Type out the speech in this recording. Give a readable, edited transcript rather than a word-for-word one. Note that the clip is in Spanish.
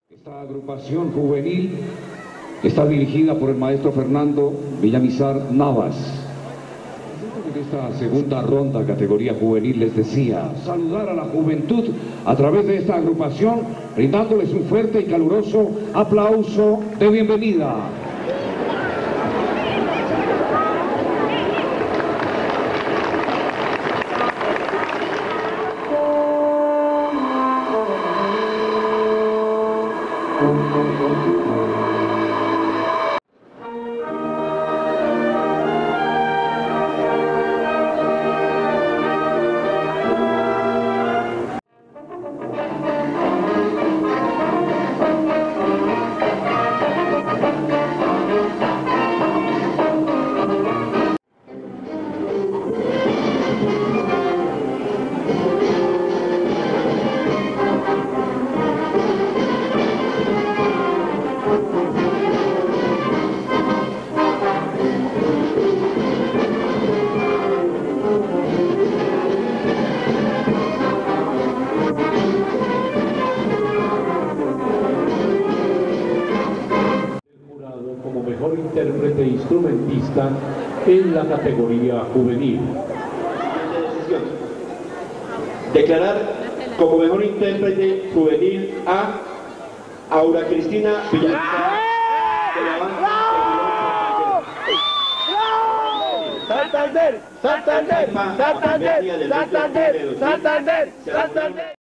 Esta agrupación juvenil está dirigida por el maestro Fernando Villamizar Navas. En esta segunda ronda, categoría juvenil, les decía, saludar a la juventud a través de esta agrupación, brindándoles un fuerte y caluroso aplauso de bienvenida. Como mejor intérprete e instrumentista en la categoría juvenil. Declarar como mejor intérprete juvenil a Aura Cristina Villamizar de la banda Santander, Santander, Santander, Santander, Santander, Santander.